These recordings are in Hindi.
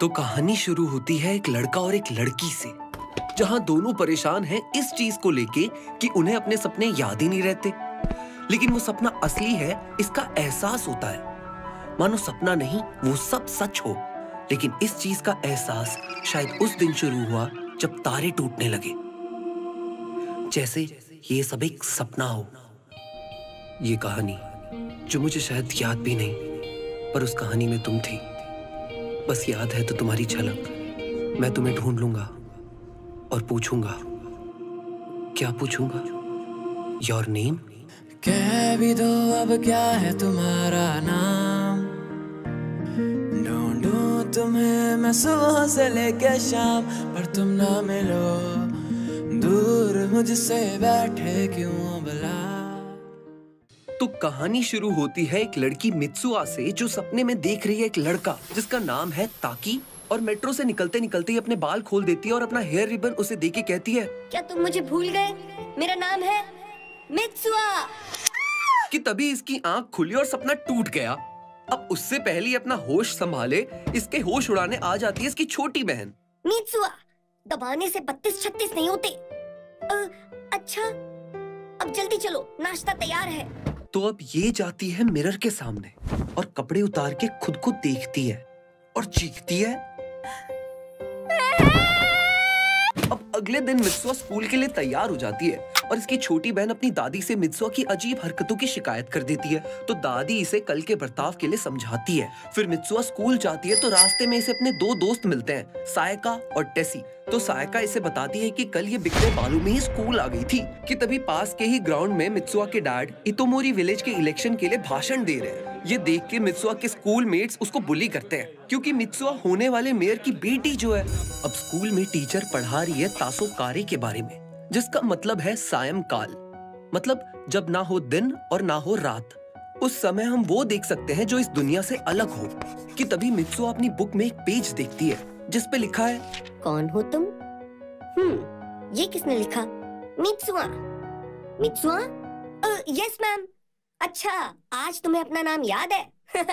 तो कहानी शुरू होती है एक लड़का और एक लड़की से, जहां दोनों परेशान हैं इस चीज को लेके कि उन्हें अपने सपने याद ही नहीं रहते। लेकिन वो सपना असली है इसका एहसास होता है। मानो सपना नहीं, वो सब सच हो। लेकिन इस चीज का एहसास शायद उस दिन शुरू हुआ जब तारे टूटने लगे, जैसे ये सब एक सपना हो। ये कहानी जो मुझे शायद याद भी नहीं, पर उस कहानी में तुम थी। बस याद है तो तुम्हारी झलक। मैं तुम्हें ढूंढ लूंगा और पूछूंगा। क्या पूछूंगा? Your name? कह भी दो अब क्या है तुम्हारा नाम। ढूंढूं तुम्हें मैं सुबह से लेके शाम, पर तुम ना मिलो, दूर मुझसे बैठे क्यों भला। तो कहानी शुरू होती है एक लड़की मित्सुआ से, जो सपने में देख रही है एक लड़का जिसका नाम है ताकी, और मेट्रो से निकलते निकलते ही अपने बाल खोल देती है और अपना हेयर रिबन उसे देके कहती है, क्या तुम मुझे भूल गए? मेरा नाम है मित्सुआ। कि तभी इसकी आंख खुली और सपना टूट गया। अब उससे पहले ही अपना होश संभाले, इसके होश उड़ाने आ जाती है इसकी छोटी बहन। मित्सुआ, दबाने से 32-36 नहीं होते। अच्छा, अब जल्दी चलो, नाश्ता तैयार है। तो अब ये जाती है मिरर के सामने और कपड़े उतार के खुद को देखती है और चीखती है। अब अगले दिन मित्सुआ स्कूल के लिए तैयार हो जाती है और इसकी छोटी बहन अपनी दादी से मित्सुआ की अजीब हरकतों की शिकायत कर देती है। तो दादी इसे कल के बर्ताव के लिए समझाती है। फिर मित्सुआ स्कूल जाती है तो रास्ते में इसे अपने दो दोस्त मिलते हैं, सायका और टेसी। तो सायका इसे बताती है कि कल ये बिखरे बालों में ही स्कूल आ गई थी। कि तभी पास के ही ग्राउंड में मित्सुआ के डैड इतोमोरी विलेज के इलेक्शन के लिए भाषण दे रहे हैं। ये देख के मित्सुआ के स्कूल मेट्स उसको बुली करते हैं, क्योंकि मित्सुआ होने वाले मेयर की बेटी जो है। अब स्कूल में टीचर पढ़ा रही है तासो कारे के बारे में, जिसका मतलब है सायंकाल, मतलब जब ना हो दिन और ना हो रात। उस समय हम वो देख सकते हैं जो इस दुनिया से अलग हो। कि तभी मित्सुआ अपनी बुक में एक पेज देखती है जिस पे लिखा है, कौन हो तुम? ये किसने लिखा? मित्सुआ। मित्सुआ? Yes ma'am. अच्छा, आज तुम्हें अपना नाम याद है?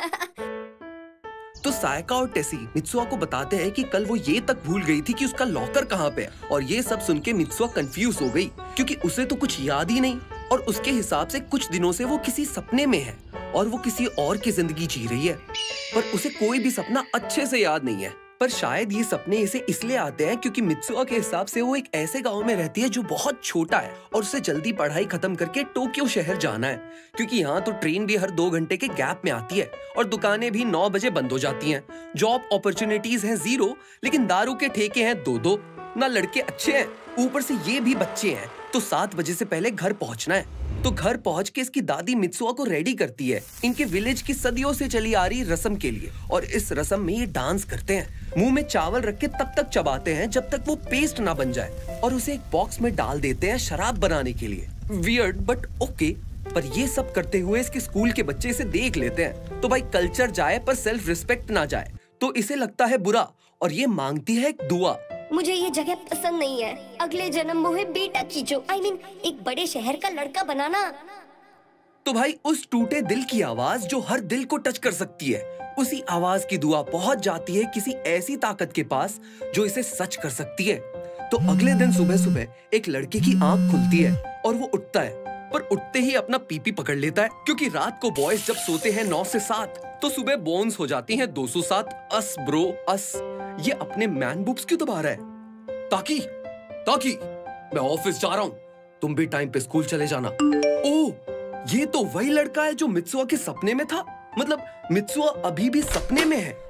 तो सायका और टेसी मित्सुआ को बताते हैं कि कल वो ये तक भूल गई थी कि उसका लॉकर कहाँ पे है। और ये सब सुन के मित्सुआ कंफ्यूज हो गई, क्योंकि उसे तो कुछ याद ही नहीं। और उसके हिसाब से कुछ दिनों से वो किसी सपने में है और वो किसी और की जिंदगी जी रही है, पर उसे कोई भी सपना अच्छे से याद नहीं है। पर शायद ये सपने इसे इसलिए आते हैं क्योंकि मित्सुआ के हिसाब से वो एक ऐसे गांव में रहती है जो बहुत छोटा है और उसे जल्दी पढ़ाई खत्म करके टोक्यो शहर जाना है, क्योंकि यहाँ तो ट्रेन भी हर 2 घंटे के गैप में आती है और दुकानें भी 9 बजे बंद हो जाती हैं। जॉब अपॉर्चुनिटीज हैं 0, लेकिन दारू के ठेके हैं 2-2। ना लड़के अच्छे हैं, ऊपर से ये भी बच्चे हैं। तो 7 बजे से पहले घर पहुंचना है। तो घर पहुंच के इसकी दादी मित्सुआ को रेडी करती है इनके विलेज की सदियों से चली आ रही रस्म के लिए। और इस रस्म में ये डांस करते हैं, मुंह में चावल रख के तब तक चबाते हैं जब तक वो पेस्ट ना बन जाए, और उसे एक बॉक्स में डाल देते हैं शराब बनाने के लिए। Weird but okay. पर ये सब करते हुए इसके स्कूल के बच्चे इसे देख लेते हैं। तो भाई कल्चर जाए पर सेल्फ रिस्पेक्ट ना जाए, तो इसे लगता है बुरा और ये मांगती है एक दुआ। मुझे ये जगह पसंद नहीं है। अगले जन्म मुझे बेटा खींचो, एक बड़े शहर का लड़का बनाना। तो भाई उस टूटे दिल की आवाज जो हर दिल को टच कर सकती है, उसी आवाज की दुआ पहुंच जाती है किसी ऐसी ताकत के पास जो इसे सच कर सकती है। तो अगले दिन सुबह सुबह एक लड़के की आंख खुलती है और वो उठता है, पर उठते ही अपना पीपी पकड़ लेता है, क्योंकि रात को बॉयज जब सोते हैं 9 से 7, तो सुबह बोन्स हो जाती हैं 207। Us bro us. ये अपने मैन बुक्स क्यों दबा रहा है? ताकी, ताकी, मैं ऑफिस जा रहा हूँ, तुम भी टाइम पे स्कूल चले जाना। ओह, ये तो वही लड़का है जो मित्सुआ के सपने में था। मतलब मित्सुआ अभी भी सपने में है।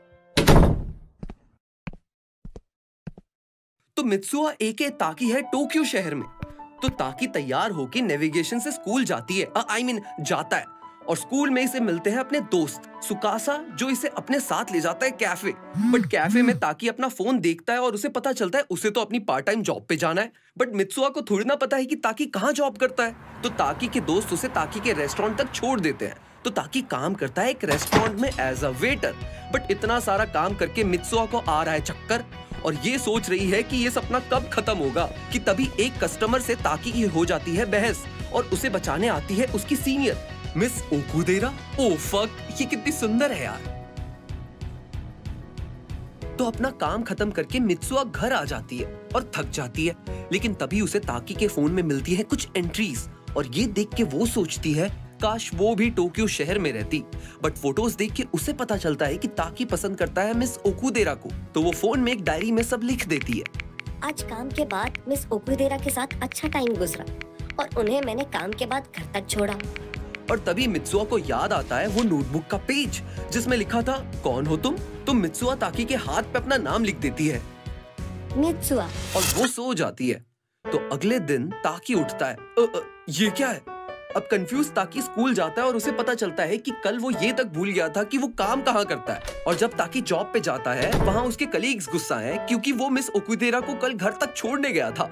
तो मित्सुआ एके ताकी है टोक्यो शहर में। तो ताकी तैयार होकर नेविगेशन से स्कूल जाती है, जाता है, और स्कूल में इसे मिलते हैं अपने दोस्त सुकासा, जो इसे अपने साथ ले जाता है कैफे। बट कैफे में ताकी अपना फोन देखता है और उसे पता चलता है उसे तो अपनी पार्ट टाइम जॉब पे जाना है। बट मित्सुआ को थोड़ी ना पता है कि ताकी कहाँ जॉब करता है। तो ताकी के दोस्त उसे ताकी के रेस्टोरेंट तक छोड़ देते हैं। तो ताकी काम करता है एक रेस्टोरेंट में एज अ वेटर। बट इतना सारा काम करके मित्सुआ को आ रहा है चक्कर, और ये सोच रही है कि ये सपना कब खत्म होगा। कि तभी एक कस्टमर से ताकी की हो जाती है बहस और उसे बचाने आती है उसकी senior miss Okudera. Oh fuck, ये कितनी सुंदर है यार। तो अपना काम खत्म करके मित्सुआ घर आ जाती है और थक जाती है, लेकिन तभी उसे ताकी के फोन में मिलती है कुछ एंट्रीज और ये देख के वो सोचती है काश वो भी टोक्यो शहर में रहती। बट फोटोज देख के उसे पता चलता है कि ताकी पसंद करता है मिस ओकुदेरा को, तो वो फोन में एक डायरी में सब लिख देती है। आज काम के बाद मिस ओकुदेरा के साथ अच्छा टाइम गुजरा और उन्हें मैंने काम के बाद घर तक छोड़ा। और तभी मित्सुआ को याद आता है वो नोटबुक का पेज जिसमें लिखा था कौन हो तुम। तो मित्सुआ ताकी के हाथ पे अपना नाम लिख देती है मित्सुआ, और वो सो जाती है। तो अगले दिन ताकी उठता है। ये क्या है? अब कंफ्यूज ताकी स्कूल जाता है और उसे पता चलता है कि कल वो ये तक भूल गया था कि वो काम कहाँ करता है। और जब ताकी जॉब पे जाता है वहाँ उसके कलीग्स गुस्सा हैं क्योंकि वो मिस ओकुदेरा को कल घर तक छोड़ने गया था।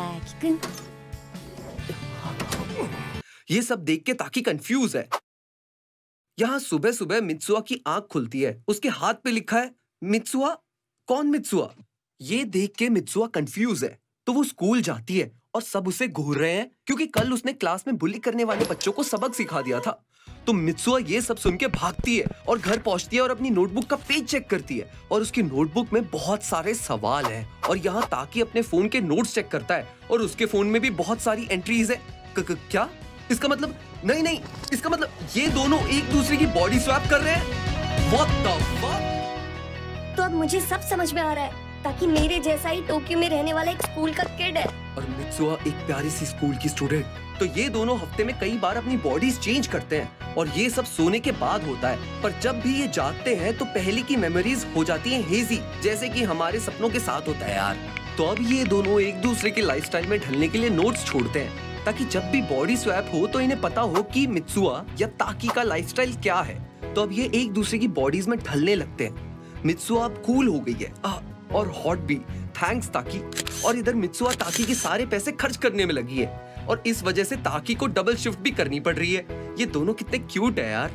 ये सब देख के ताकी कंफ्यूज है। यहाँ सुबह सुबह मित्सुआ की आंख खुलती है, उसके हाथ पे लिखा है मित्सुआ। कौन मित्सुआ? ये देख के मित्सुआ कंफ्यूज है। तो वो स्कूल जाती है और सब उसे घूर रहे हैं क्योंकि कल उसने क्लास में बुली करने वाले बच्चों को सबक सिखा दिया था। तो मित्सुआ ये सब सुन के भागती है और घर पहुंचती है और अपनी नोटबुक का पेज चेक करती है और उसकी नोटबुक में बहुत सारे सवाल हैं। और यहाँ ताकी अपने फोन के नोट्स चेक करता है और उसके फोन में भी बहुत सारी एंट्रीज है। क्या इसका मतलब? नहीं, इसका मतलब ये दोनों एक दूसरे की बॉडी स्वैप कर रहे हैं। What the fuck? तो अब मुझे सब समझ में आ रहा है। ताकि मेरे जैसा ही टोक्यो में रहने वाला एक स्कूल का किड है और मित्सुआ एक प्यारी सी स्कूल की स्टूडेंट। तो ये दोनों हफ्ते में कई बार अपनी बॉडीज चेंज करते हैं और ये सब सोने के बाद होता है। पर जब भी ये जागते हैं तो पहले की मेमोरीज हो जाती हैं हेजी, जैसे कि हमारे सपनों के साथ होता है यार। तो अब ये दोनों एक दूसरे के लाइफस्टाइल में ढलने के लिए नोट्स छोड़ते हैं ताकि जब भी बॉडी स्वैप हो तो इन्हें पता हो कि मित्सुआ या ताकी का लाइफस्टाइल क्या है। तो अब ये एक दूसरे की बॉडीज में ढलने लगते हैं। मित्सुआ अब कूल हो गई है और हॉट भी, थैंक्स ताकी। और इधर मित्सुआ ताकी के सारे पैसे खर्च करने में लगी है और इस वजह से ताकी को डबल शिफ्ट भी करनी पड़ रही है। ये दोनों कितने क्यूट है यार।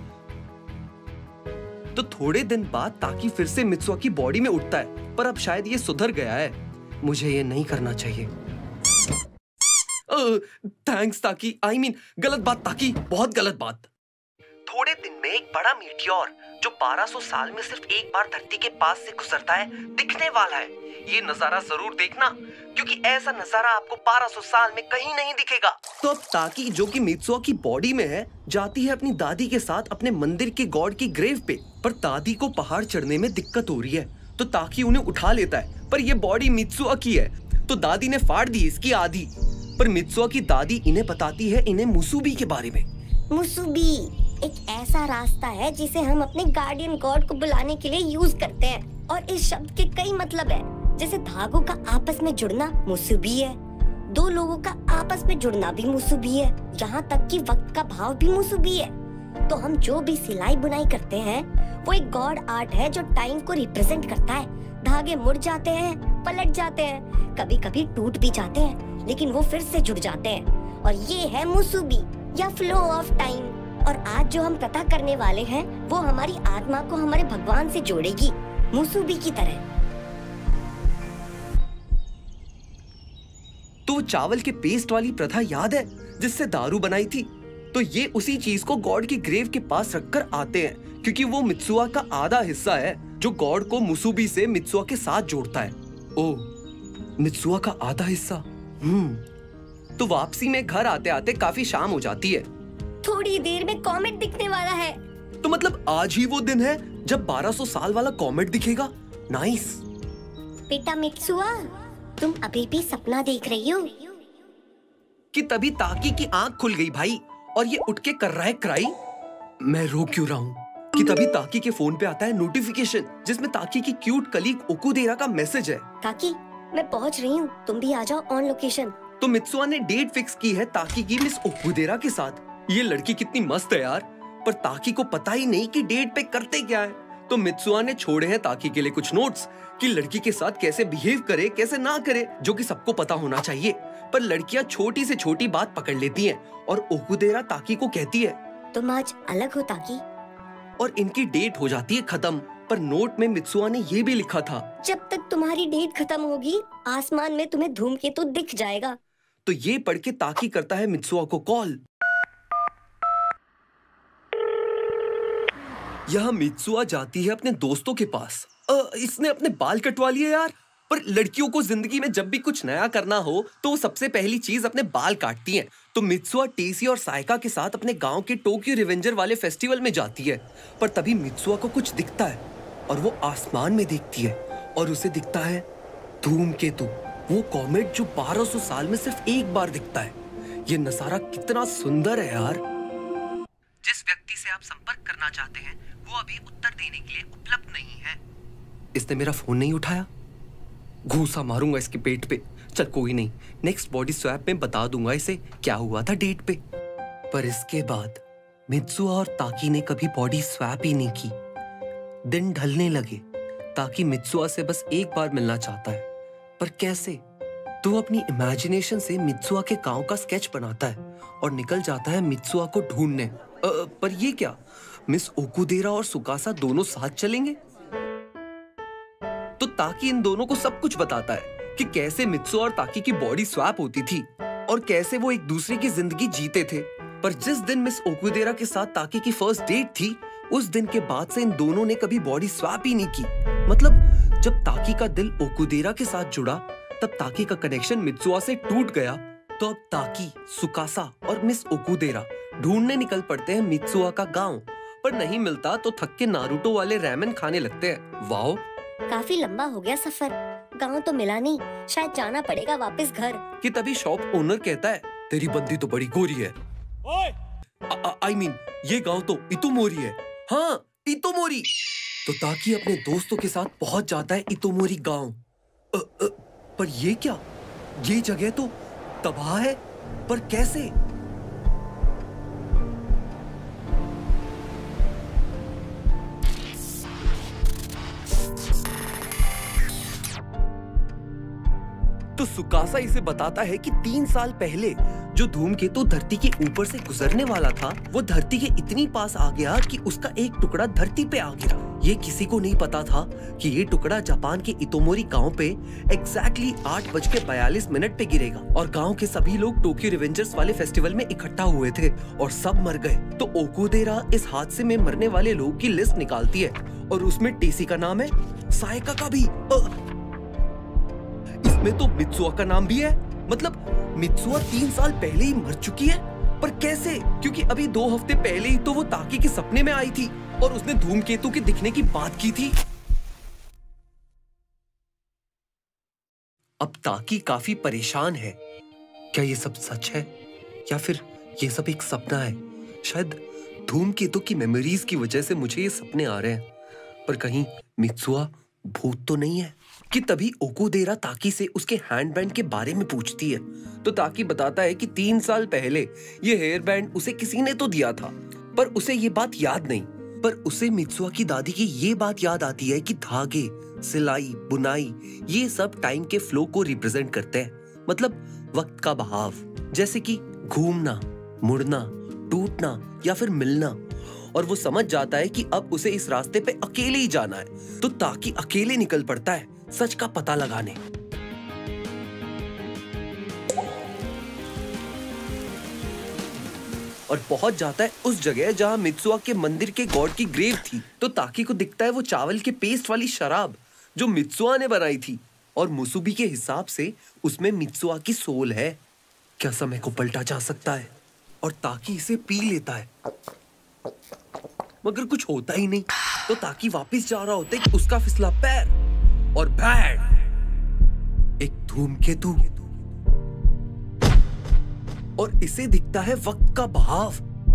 तो थोड़े दिन बाद ताकी फिर से मित्सुआ की बॉडी में उठता है, पर अब शायद ये सुधर गया है। मुझे ये नहीं करना चाहिए। थैंक्स ताकी, I mean, गलत बात ताकी, बहुत गलत बात। थोड़े दिन में एक बड़ा मीटियोर जो 1200 साल में सिर्फ एक बार धरती के पास से गुजरता है दिखने वाला है। ये नजारा जरूर देखना क्योंकि ऐसा नजारा आपको 1200 साल में कहीं नहीं दिखेगा। तो अब ताकी जो कि मित्सुआ की बॉडी में है जाती है अपनी दादी के साथ अपने मंदिर के गॉड की ग्रेव पे। पर दादी को पहाड़ चढ़ने में दिक्कत हो रही है तो ताकी उन्हें उठा लेता है, पर ये बॉडी मित्सुआ की है तो दादी ने फाड़ दी इसकी आधी। पर मित्सुआ की दादी इन्हें बताती है इन्हें मुसुबी के बारे में। मुसुबी एक ऐसा रास्ता है जिसे हम अपने गार्डियन गॉड को बुलाने के लिए यूज करते हैं और इस शब्द के कई मतलब है। जैसे धागों का आपस में जुड़ना मुसुबी है, दो लोगों का आपस में जुड़ना भी मुसुबी है, यहाँ तक कि वक्त का भाव भी मुसुबी है। तो हम जो भी सिलाई बुनाई करते हैं वो एक गॉड आर्ट है जो टाइम को रिप्रेजेंट करता है। धागे मुड़ जाते हैं, पलट जाते हैं, कभी कभी टूट भी जाते हैं, लेकिन वो फिर से जुड़ जाते हैं और ये है मुसुबी या फ्लो ऑफ टाइम। और आज जो हम कथा करने वाले हैं वो हमारी आत्मा को हमारे भगवान से जोड़ेगी मुसुबी की तरह। तो चावल के पेस्ट वाली प्रथा याद है जिससे दारू बनाई थी? तो ये उसी चीज को गॉड की ग्रेव के पास रखकर आते हैं क्योंकि वो मित्सुआ का आधा हिस्सा है जो गॉड को मुसुबी से मित्सुआ के साथ जोड़ता है। ओह, मित्सुआ का आधा हिस्सा। तो वापसी में घर आते आते काफी शाम हो जाती है। थोड़ी देर में कॉमेट दिखने वाला है। तो मतलब आज ही वो दिन है जब 1200 साल वाला कॉमेट दिखेगा। नाइस। बेटा मित्सुआ, तुम अभी भी सपना देख रही हो? कि तभी ताकी की आंख खुल गई भाई और ये उठ के कर रहा है क्राई। मैं रो क्यों रहा हूँ? कि तभी ताकी के फोन पे आता है नोटिफिकेशन जिसमें ताकी की क्यूट कलीग ओकुदेरा का मैसेज है। ताकी, मैं पहुँच रही हूँ, तुम भी आ जाओ ऑन लोकेशन। तो मित्सुआ ने डेट फिक्स की है ताकी की मिस ओकुदेरा के साथ। ये लड़की कितनी मस्त है यार, पर ताकी को पता ही नहीं कि डेट पे करते क्या है। तो मित्सुआ ने छोड़े हैं ताकी के लिए कुछ नोट्स कि लड़की के साथ कैसे बिहेव करे कैसे ना करे, जो कि सबको पता होना चाहिए। पर लड़कियां छोटी से छोटी बात पकड़ लेती हैं और ओकुदेरा ताकी को कहती है तुम आज अलग हो ताकी। और इनकी डेट हो जाती है खत्म। पर नोट में मित्सुआ ने ये भी लिखा था जब तक तुम्हारी डेट खत्म होगी आसमान में तुम्हें धूमकेतु दिख जाएगा। तो ये पढ़ के ताकी करता है मित्सुआ को कॉल। यहाँ मित्सुआ जाती है अपने दोस्तों के पास। इसने अपने बाल कटवा लिए यार। पर लड़कियों को जिंदगी में जब भी कुछ नया करना हो तो वो सबसे पहली चीज अपने बाल काटती हैं। तो मित्सुआ टेसी और साइका के साथ अपने गांव के टोक्यो रिवेंजर वाले फेस्टिवल में जाती है। पर तभी मित्सुआ को कुछ दिखता है और वो आसमान में देखती है और उसे दिखता है धूमकेतु, वो कॉमेट जो 1200 साल में सिर्फ एक बार दिखता है। ये नजारा कितना सुंदर है यार। जिस व्यक्ति से आप संपर्क करना चाहते हैं वो अभी उत्तर देने के लिए उपलब्ध नहीं है। इसने मेरा फोन नहीं उठाया, घूंसा मारूंगा इसके पेट पे। चल कोई नहीं, नेक्स्ट बॉडी स्वैप में बता दूंगा इसे क्या हुआ था डेट पे। पर इसके बाद मित्सुआ और ताकी ने कभी बॉडी स्वैप ही नहीं की। दिन ढलने लगे। ताकी मित्सुआ से बस एक बार मिलना चाहता है, पर कैसे? तो वो अपनी इमेजिनेशन से मित्सुआ के गांव का स्केच बनाता है और निकल जाता है मित्सुआ को ढूंढने। पर ये क्या, मिस ओकुदेरा और सुकासा दोनों साथ चलेंगे? तो ताकी इन दोनों को सब कुछ बताता है कि कैसे मित्सुआ और ताकी की बॉडी स्वैप होती थी और कैसे वो एक दूसरे की जिंदगी जीते थे। पर जिस दिन मिस ओकुदेरा के साथ ताकी की फर्स्ट डेट थी, उस दिन के बाद से इन दोनों ने कभी बॉडी स्वैप ही नहीं की। मतलब जब ताकी का दिल ओकुदेरा के साथ जुड़ा तब ताकी का कनेक्शन मित्सुआ से टूट गया। तो अब ताकी, सुकासा और मिस ओकुदेरा ढूंढने निकल पड़ते हैं मित्सुआ का गांव। पर नहीं मिलता तो थक के नारुतो वाले रैमेन खाने लगते हैं। वाओ, काफी लंबा हो गया सफर, गांव तो मिला नहीं, शायद जाना पड़ेगा वापस घर। कि तभी शॉप ओनर कहता है, तेरी बंदी तो बड़ी गोरी है। आई मीन ये गांव तो इतोमोरी है। हाँ, इतोमोरी। तो ताकी अपने दोस्तों के साथ पहुंच जाता है इतोमोरी गांव। पर ये क्या, ये जगह तो तबाह है, पर कैसे? तो सुकासा इसे बताता है कि 3 साल पहले जो धूमकेतु धरती के ऊपर से गुजरने वाला था, वो धरती के इतनी पास आ गया कि उसका एक टुकड़ा धरती पे आ गिरा। ये किसी को नहीं पता था कि ये टुकड़ा जापान के इतोमोरी गांव पे एग्जैक्टली 8:42 पे गिरेगा। और गांव के सभी लोग टोक्यो रिवेंजर्स वाले फेस्टिवल में इकट्ठा हुए थे और सब मर गए। तो ओकुदेरा इस हादसे में मरने वाले लोगों की लिस्ट निकालती है और उसमें टेसी का नाम है, साइका का भी। इसमें तो मित्सुआ का नाम भी है। मतलब मित्सुआ 3 साल पहले ही मर चुकी है। पर कैसे? क्योंकि अभी 2 हफ्ते पहले ही तो वो ताकी के सपने में आई थी और उसने धूमकेतु के दिखने की बात की थी। अब ताकी काफी परेशान है। क्या ये सब सच है या फिर ये सब एक सपना है? शायद धूमकेतु की मेमोरीज की वजह से मुझे ये सपने आ रहे हैं। पर कहीं मित्सुआ भूत तो नहीं है? कि तभी ओकुदेरा ताकी से उसके हैंडबैंड के बारे में पूछती है। तो ताकी बताता है कि 3 साल पहले ये हेयर बैंड उसे किसी ने तो दिया था, पर उसे ये बात याद नहीं। पर उसे मित्सुआ की दादी की ये बात याद आती है कि धागे, सिलाई, बुनाई, ये सब टाइम के फ्लो को रिप्रेजेंट करते हैं। मतलब वक्त का बहाव, जैसे कि घूमना, मुड़ना, टूटना या फिर मिलना। और वो समझ जाता है कि अब उसे इस रास्ते पे अकेले ही जाना है। तो ताकी अकेले निकल पड़ता है सच का पता लगाने। और पहुंच जाता है उस जगह जहां मित्सुआ के मंदिर के गॉड की ग्रेव थी। तो ताकी को दिखता है वो चावल के पेस्ट वाली शराब जो मित्सुआ ने बनाई थी और मुसुबी के हिसाब से उसमें मित्सुआ की सोल है। क्या समय को पलटा जा सकता है? और ताकी इसे पी लेता है मगर कुछ होता ही नहीं। तो ताकी वापस जा रहा होता है कि उसका फिसला पैर और बैड एक धूमकेतु और इसे दिखता है वक्त का बहाव।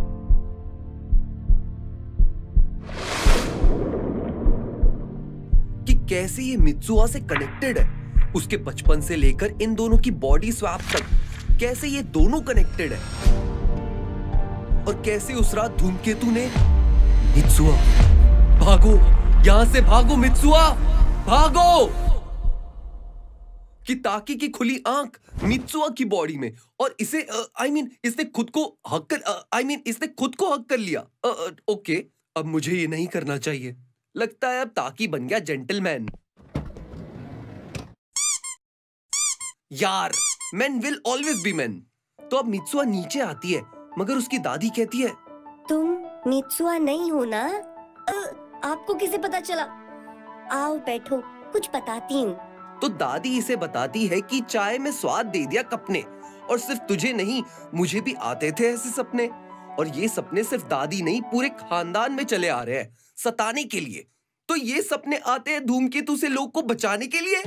कि कैसे ये मित्सुआ से कनेक्टेड है, उसके बचपन से लेकर इन दोनों की बॉडी स्वैप तक कैसे ये दोनों कनेक्टेड है। और कैसे उस रात धूमकेतु ने मित्सुआ भागो, यहां से भागो मित्सुआ, भागो। कि ताकी की खुली आंख मित्सुआ की बॉडी में और इसे इसने खुद को हक कर इसने खुद को हक कर लिया। ओके, अब मुझे ये नहीं करना चाहिए। लगता है अब ताकी बन गया जेंटलमैन। यार, man will always be man. तो अब मित्सुआ नीचे आती है मगर उसकी दादी कहती है, तुम मित्सुआ नहीं हो ना? आपको किसे पता चला? आओ बैठो, कुछ बताती हूँ। तो दादी इसे बताती है कि चाय में स्वाद दे दिया कप ने, और सिर्फ तुझे नहीं मुझे भी आते थे ऐसे सपने, और ये सपने सिर्फ दादी नहीं पूरे खानदान में चले आ रहे हैं सताने के लिए। तो ये सपने आते हैं धूमकेतु से लोग को बचाने के लिए।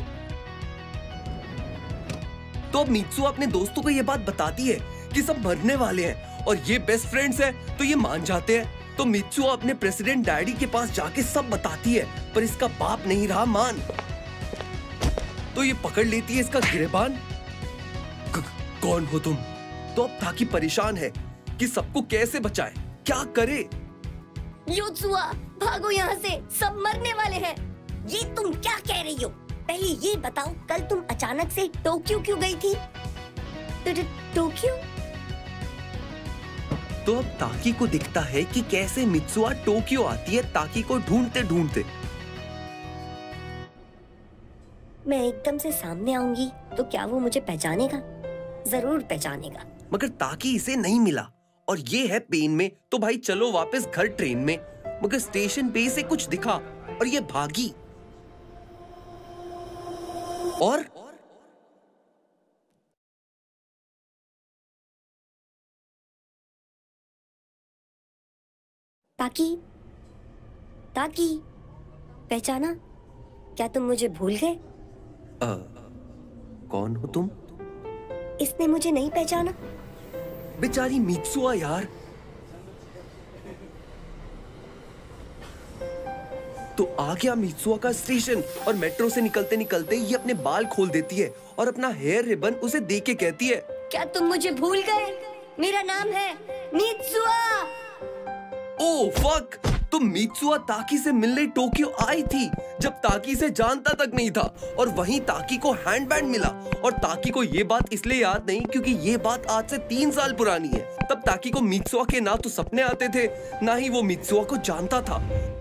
तो अब मित्सुआ अपने दोस्तों को ये बात बताती है कि सब मरने वाले हैं और ये बेस्ट फ्रेंड्स हैं, तो ये मान जाते हैं। तो मित्सुआ अपने प्रेसिडेंट डैडी के पास जाके सब बताती है, पर इसका बाप नहीं रहा मान। तो ये पकड़ लेती है इसका गिरेबान। कौन हो तुम? तो अब ताकि परेशान है कि सबको कैसे बचाए, क्या करे। योत्सुआ, भागो यहाँ से, सब मरने वाले हैं। ये तुम क्या कह रही हो? पहले ये बताओ, कल तुम अचानक से टोक्यो क्यों गई थी? टोक्यो? तो अब ताकी को दिखता है कि कैसे मित्सुआ टोक्यो आती है ताकी को ढूंढते ढूंढते। मैं एकदम से सामने आऊंगी तो क्या वो मुझे पहचानेगा? जरूर पहचानेगा। मगर ताकी इसे नहीं मिला और ये है पेन में। तो भाई चलो वापस घर ट्रेन में। मगर स्टेशन पे इसे कुछ दिखा और ये भागी। और ताकी, ताकी, पहचाना? क्या तुम मुझे भूल गए? कौन हो तुम? इसने मुझे नहीं पहचाना। बेचारी मित्सुआ यार। तो आ गया मित्सुआ का स्टेशन और मेट्रो से निकलते निकलते ये अपने बाल खोल देती है और अपना हेयर रिबन उसे दे के कहती है, क्या तुम मुझे भूल गए? मेरा नाम है मित्सुआ। Oh fuck! तो मित्सुआ ताकी से मिलने टोक्यो आई थी जब ताकी से जानता तक नहीं था, और वहीं ताकी को हैंडबैंड मिला। और ताकी को ये बात इसलिए याद नहीं क्योंकि ये बात आज से 3 साल पुरानी है। तब ताकी को मित्सुआ के ना तो सपने आते थे, ना ही वो मित्सुआ को जानता था।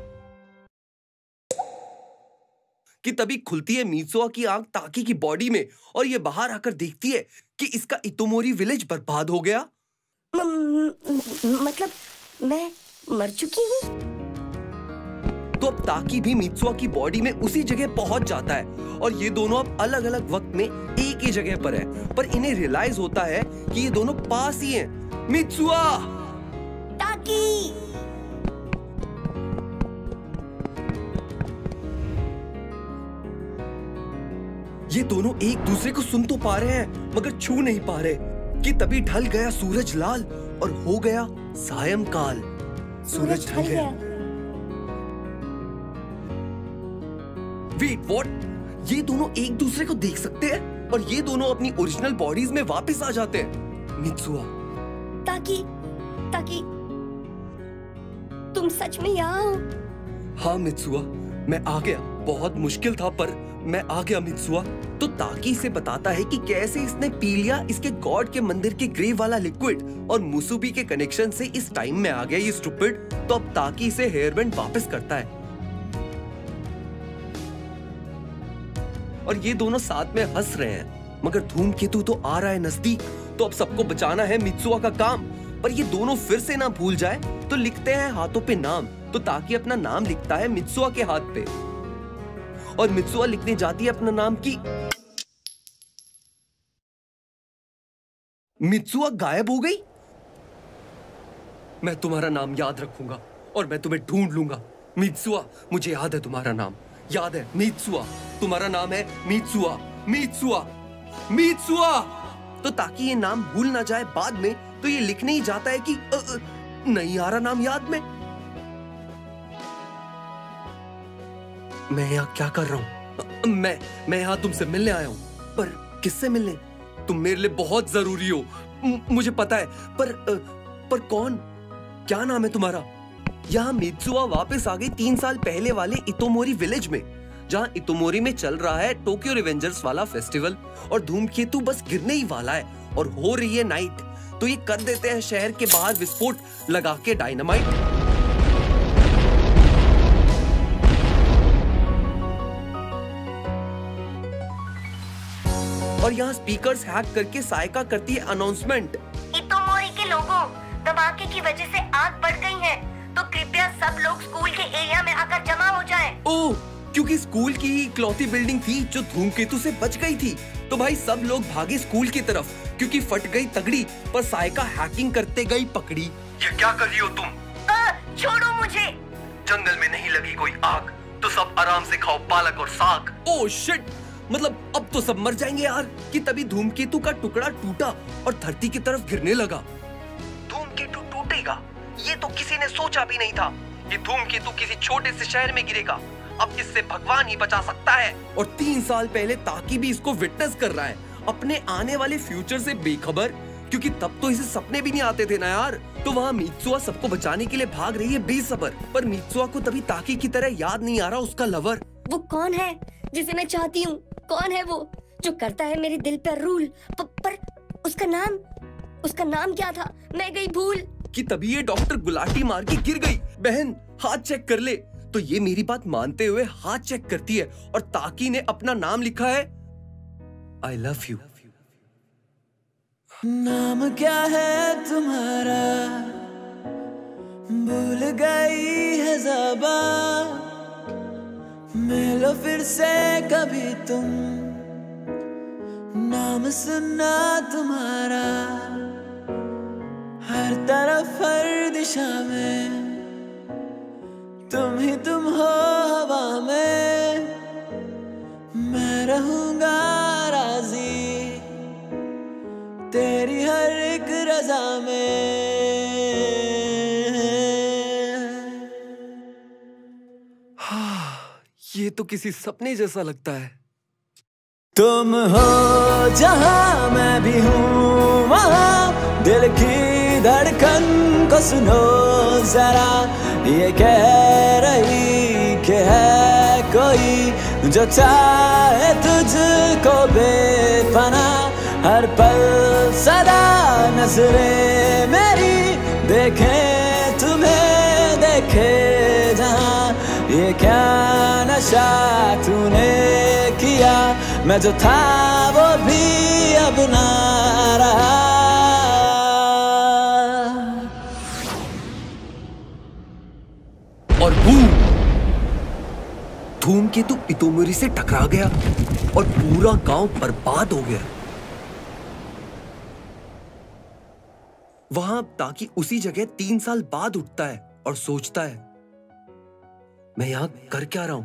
कि तभी खुलती है मित्सुआ की आंख ताकी की बॉडी में और ये बाहर आकर देखती है कि इसका इतोमोरी विलेज बर्बाद हो गया। मतलब मैं मर चुकी हूँ? तो अब ताकी भी मित्सुआ की बॉडी में उसी जगह पहुंच जाता है और ये दोनों अब अलग अलग वक्त में एक ही जगह पर है, पर इन्हें रियलाइज होता है कि ये दोनों पास ही हैं। मित्सुआ! ताकी! ये दोनों एक दूसरे को सुन तो पा रहे हैं मगर छू नहीं पा रहे कि तभी ढल गया सूरज लाल और हो गया सायंकाल। सूरज ढल गया। Wait what? ये दोनों एक दूसरे को देख सकते हैं और ये दोनों अपनी ओरिजिनल बॉडीज में वापस आ जाते हैं। मित्सुआ, ताकी, ताकी, तुम सच में यहाँ हो? हाँ मित्सुआ, मैं आ गया। बहुत मुश्किल था पर मैं आ गया मित्सुआ। तो ताकी से बताता है कि कैसे इसने पी लिया इसके गॉड के मंदिर के ग्रेव वाला लिक्विड और मुसुबी के कनेक्शन से इस टाइम में आ गया ये स्टूपिड। तो अब ताकी इसे हेयरबैंड वापस करता है और ये दोनों साथ में हंस रहे हैं। मगर धूमकेतु तो आ रहा है नजदीक, तो अब सबको बचाना है मित्सुआ का काम। पर ये दोनों फिर से ना भूल जाए तो लिखते हैं हाथों पे नाम। तो ताकि अपना नाम लिखता है मित्सुआ के हाथ पे और मित्सुआ लिखने जाती है अपना नाम की। मित्सुआ गायब हो गई। मैं तुम्हारा नाम याद रखूंगा और मैं तुम्हें ढूंढ लूंगा। मित्सुआ, मुझे याद है तुम्हारा नाम, याद है मित्सुआ, तुम्हारा नाम है मित्सुआ, मित्सुआ, मित्सुआ। तो ताकि ये नाम भूल ना जाए बाद में, तो ये लिखने ही जाता है कि नहीं आ रहा नाम याद में। मैं यहाँ क्या कर रहा हूँ? मैं यहाँ तुमसे मिलने आया हूँ। पर किससे मिलने? तुम मेरे लिए बहुत जरूरी हो, मुझे पता है, पर कौन? क्या नाम है तुम्हारा? यहाँ मित्सुआ वापस आ गई 3 साल पहले वाले इतोमोरी विलेज में, जहाँ इतोमोरी में चल रहा है टोक्यो रिवेंजर्स वाला फेस्टिवल और धूमकेतु बस गिरने ही वाला है और हो रही है नाइट। तो ये कर देते हैं शहर के बाहर विस्फोट लगा के डायनामाइट। और यहाँ स्पीकर्स हैक करके सायका करती है अनाउंसमेंट। इतोमोरी के लोगों, धमाके की वजह से आग बढ़ गई है। तो कृपया सब लोग स्कूल के एरिया में आकर जमा हो जाएं। ओह, क्योंकि स्कूल की इकलौती बिल्डिंग थी जो धूमकेतु से बच गई थी, तो भाई सब लोग भागे स्कूल की तरफ, क्योंकि फट गई तगड़ी पर सायका हैकिंग करते गई पकड़ी। ये क्या कर रही हो तुम? छोड़ो मुझे। जंगल में नहीं लगी कोई आग तो सब आराम से खाओ पालक और साग। ओह शिट, मतलब अब तो सब मर जाएंगे यार। कि तभी धूमकेतु का टुकड़ा टूटा और धरती की तरफ गिरने लगा। धूमकेतु टूटेगा, ये तो किसी ने सोचा भी नहीं था। ये धूमकेतु किसी छोटे से शहर में गिरेगा, अब इससे भगवान ही बचा सकता है। और 3 साल पहले ताकि भी इसको विटनेस कर रहा है, अपने आने वाले फ्यूचर से बेखबर, क्योंकि तब तो इसे सपने भी नहीं आते थे ना यार। तो वहाँ मित्सुआ सबको बचाने के लिए भाग रही है बेसब्र, पर मित्सुआ को तभी ताकि की तरह याद नहीं आ रहा उसका लवर। वो कौन है जिसे मैं चाहती हूँ? कौन है वो जो करता है मेरे दिल पर रूल? पर उसका नाम क्या था? मैं गई भूल। कि तभी ये डॉक्टर गुलाटी मार के गिर गई। बहन हाथ चेक कर ले। तो ये मेरी बात मानते हुए हाथ चेक करती है और ताकि ने अपना नाम लिखा है आई लव यू। नाम क्या है तुम्हारा? भूल गई है ज़बान, मिलो फिर से कभी तुम, नाम सुनना तुम्हारा हर तरफ हर दिशा में, तुम ही तुम हो हवा में, मैं रहूंगा राजी तेरी हर एक रज़ा में। ये तो किसी सपने जैसा लगता है। तुम हो जहां मैं भी हूँ वहां, दिल की धड़कन को सुनो जरा, ये कह रही कि है कोई जो चाहे तुझको बेपना, हर पल सदा नजरें मेरी देखे तुम्हें, देखे जहां, ये क्या नशा तूने किया, मैं जो था वो भी अब ना रहा। और बूम, धूमकेतु इतोमोरी से टकरा गया और पूरा गांव बर्बाद हो गया। वहां ताकि उसी जगह 3 साल बाद उठता है और सोचता है मैं यहां कर क्या रहा हूं।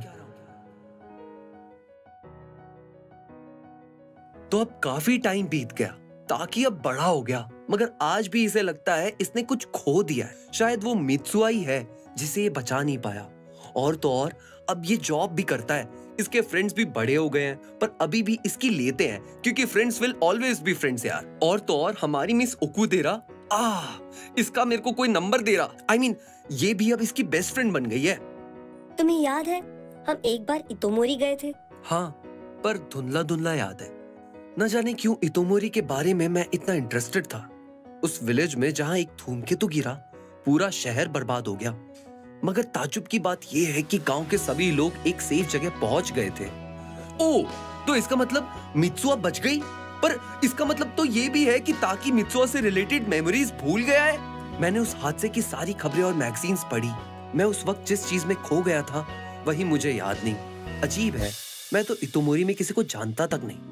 तो अब काफी टाइम बीत गया, ताकि अब बड़ा हो गया, मगर आज भी इसे लगता है इसने कुछ खो दिया है। शायद वो मित्सुआ ही है जिसे ये बचा नहीं पाया। और तो और अब ये जॉब भी करता है, इसके फ्रेंड्स भी बड़े हो गए हैं, पर अभी भी इसकी लेते हैं, क्योंकि friends will always be friends यार। और तो और हमारी मिस ओकुतेरा, इसका मेरे को कोई नंबर दे रहा। I mean, ये भी अब इसकी बेस्ट फ्रेंड बन गई है। तुम्हें याद है हम एक बार इतोमोरी गए थे? हाँ, पर धुंधला धुंधला याद है। न जाने क्यों इतोमोरी के बारे में मैं इतना इंटरेस्टेड था। उस विलेज में जहाँ एक धूमकेतु गिरा, पूरा शहर बर्बाद हो गया। मगर ताज्जुब की बात यह है कि गांव के सभी लोग एक सेफ जगह पहुंच गए थे। ओह, तो इसका मतलब मित्सुआ बच गई। पर इसका मतलब तो ये भी है कि ताकि मित्सुआ से रिलेटेड मेमोरीज भूल गया है। मैंने उस हादसे की सारी खबरें और मैगजीन्स पढ़ी। मैं उस वक्त जिस चीज में खो गया था वही मुझे याद नहीं। अजीब है, मैं तो इतोमोरी में किसी को जानता तक नहीं।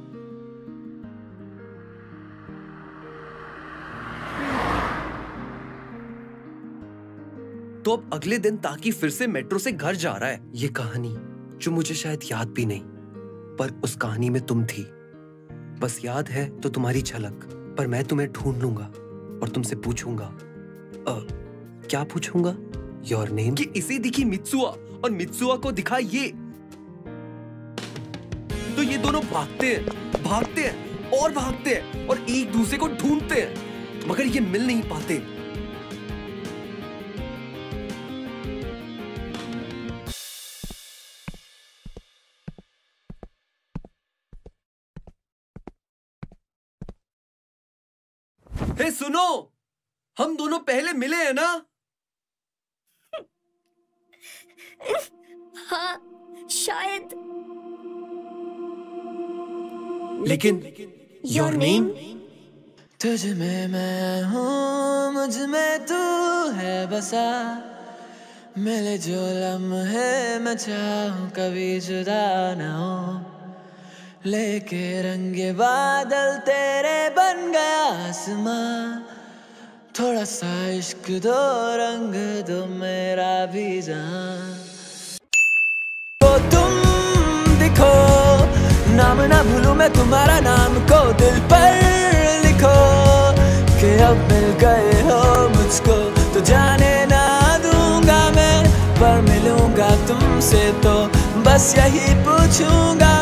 तो अब अगले दिन ताकि फिर से मेट्रो से घर जा रहा है। ये कहानी जो मुझे शायद याद भी नहीं, पर उस कहानी में तुम थी। बस याद है तो तुम्हारी झलक, पर मैं तुम्हें ढूंढ लूंगा और तुमसे पूछूंगा। क्या पूछूंगा? Your name. कि इसे दिखी मित्सुआ और मित्सुआ को दिखा ये। तो ये दोनों भागते हैं और भागते हैं और एक दूसरे को ढूंढते हैं, मगर ये मिल नहीं पाते। हे सुनो, हम दोनों पहले मिले हैं ना? हाँ, शायद। लेकिन योर नेम? तुझ में मैं हूँ, मुझ में तू है बसा, मिले जो लम्हे मैं चाहूं कभी जुदा ना हो, लेके रंगे बादल तेरे बन गया आसमां, थोड़ा सा इश्क दो रंग दो मेरा भी जान। तो तुम दिखो नाम ना भूलूं मैं तुम्हारा, नाम को दिल पर लिखो कि अब मिल गए हो मुझको तो जाने ना दूंगा मैं, पर मिलूंगा तुमसे तो बस यही पूछूंगा